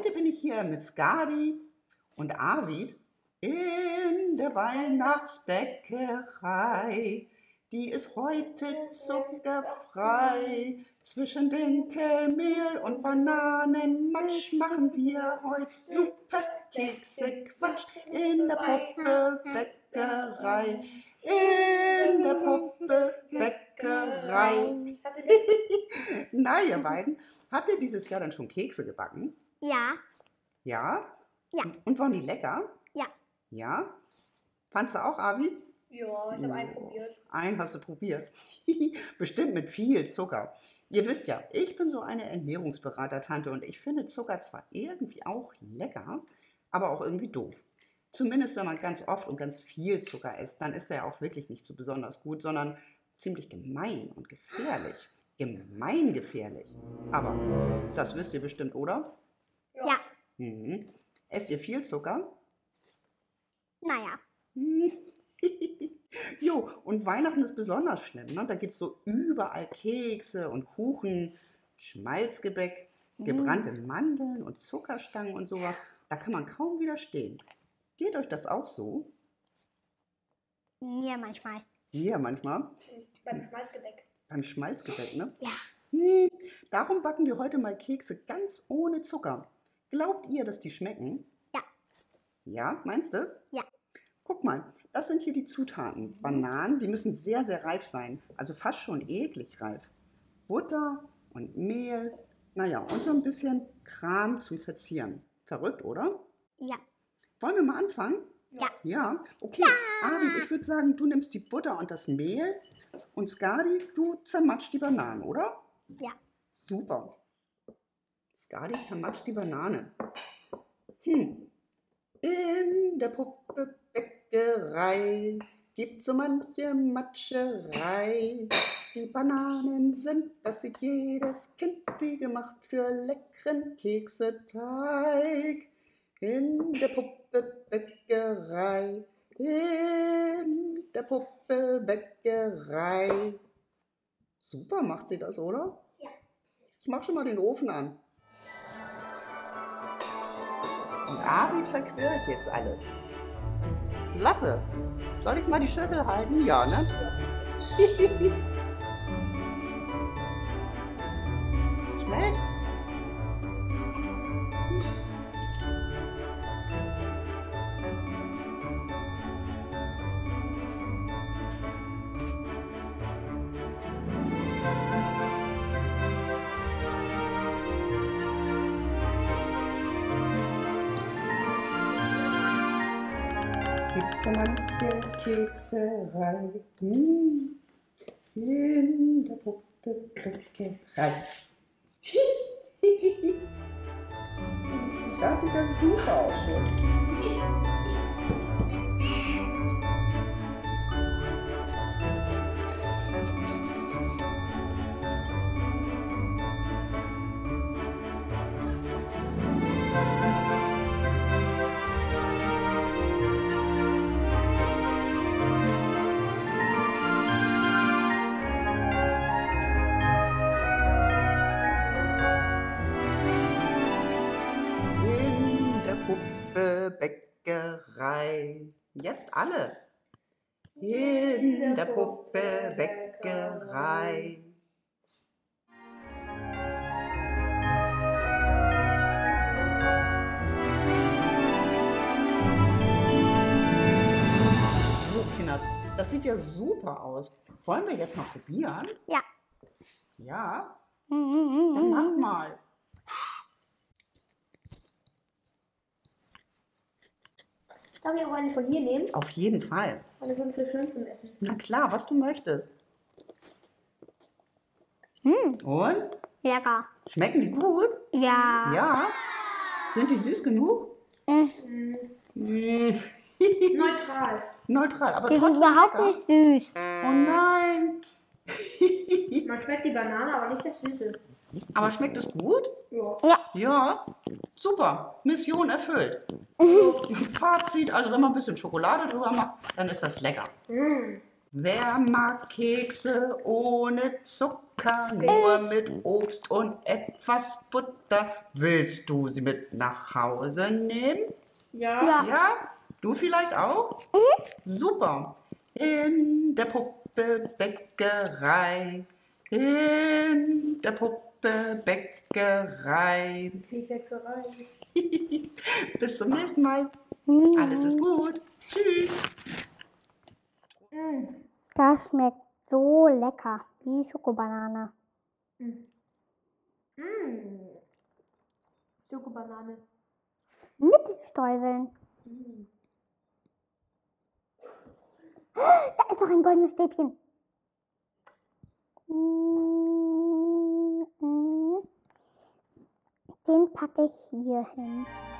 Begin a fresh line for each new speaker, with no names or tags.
Heute bin ich hier mit Skadi und Arvid in der Weihnachtsbäckerei. Die ist heute zuckerfrei. Zwischen Dinkelmehl und Bananenmatsch machen wir heute super Kekse Quatsch in der Puppe-Bäckerei. In der Puppe-Bäckerei. Na, ihr beiden, habt ihr dieses Jahr dann schon Kekse gebacken?
Ja.
Ja?
Ja.
Und waren die lecker?
Ja.
Ja? Fandst du auch, Arvid?
Ja, ich habe einen probiert.
Einen hast du probiert. Bestimmt mit viel Zucker. Ihr wisst ja, ich bin so eine Ernährungsberater-Tante und ich finde Zucker zwar irgendwie auch lecker, aber auch irgendwie doof. Zumindest wenn man ganz oft und ganz viel Zucker isst, dann ist er ja auch wirklich nicht so besonders gut, sondern ziemlich gemein und gefährlich. Gemeingefährlich. Aber das wisst ihr bestimmt, oder?
Ja.
Mhm. Esst ihr viel Zucker?
Naja.
Jo, und Weihnachten ist besonders schlimm. Ne? Da gibt es so überall Kekse und Kuchen, Schmalzgebäck, gebrannte Mandeln und Zuckerstangen und sowas. Da kann man kaum widerstehen. Geht euch das auch so?
Mir manchmal.
Ja, manchmal.
Beim Schmalzgebäck.
Beim Schmalzgebäck, ne?
Ja.
Darum backen wir heute mal Kekse ganz ohne Zucker. Glaubt ihr, dass die schmecken?
Ja.
Ja, meinst du?
Ja.
Guck mal, das sind hier die Zutaten. Bananen, die müssen sehr, sehr reif sein. Also fast schon eklig reif. Butter und Mehl, naja, und so ein bisschen Kram zum Verzieren. Verrückt, oder?
Ja.
Wollen wir mal anfangen?
Ja.
Ja, okay. Arvid, ich würde sagen, du nimmst die Butter und das Mehl und Skadi, du zermatscht die Bananen, oder?
Ja.
Super. Skadi zermatscht die Banane. In der Puppe-Bäckerei gibt so manche Matscherei. Die Bananen sind, das sieht jedes Kind, wie gemacht für leckeren Kekseteig. In der Puppe-Bäckerei, in der Puppe-Bäckerei. Super, macht sie das, oder?
Ja.
Ich mache schon mal den Ofen an. Und Arvid verquirlt jetzt alles. Klasse. Soll ich mal die Schüssel halten? Ja, ne? Schmeckt's? Gibt's so manche Kekserei in der Puppe-Bäckerei. Da sieht das super aus schon. Puppe-Bäckerei. Jetzt alle. In der Puppe-Bäckerei. So, Kinders, das sieht ja super aus. Wollen wir jetzt mal probieren?
Ja.
Ja? Dann mach mal.
Darf ich auch eine von hier nehmen?
Auf jeden Fall.
Eine von so schön zum Essen.
Na klar, was du möchtest. Und?
Lecker.
Schmecken die gut?
Ja.
Ja. Sind die süß genug?
Neutral.
Neutral, aber
Die sind
trotzdem
überhaupt
lecker.
nicht süß.
Oh nein.
Man schmeckt die Banane, aber nicht das Süße.
Aber schmeckt es gut?
Ja.
Ja.
Ja. Super. Mission erfüllt. Fazit, also wenn man ein bisschen Schokolade drüber macht, dann ist das lecker. Wer mag Kekse ohne Zucker, nur mit Obst und etwas Butter? Willst du sie mit nach Hause nehmen?
Ja.
Ja.
Ja? Du vielleicht auch? Super. In der Puppe-Bäckerei. In der Puppe-Bäckerei.
Kekserei.
Bis zum nächsten Mal. Alles ist gut. Tschüss.
Das schmeckt so lecker, wie Schokobanane.
Schokobanane.
Mit Streuseln. Da ist noch ein goldenes Stäbchen. Den packe ich hier hin.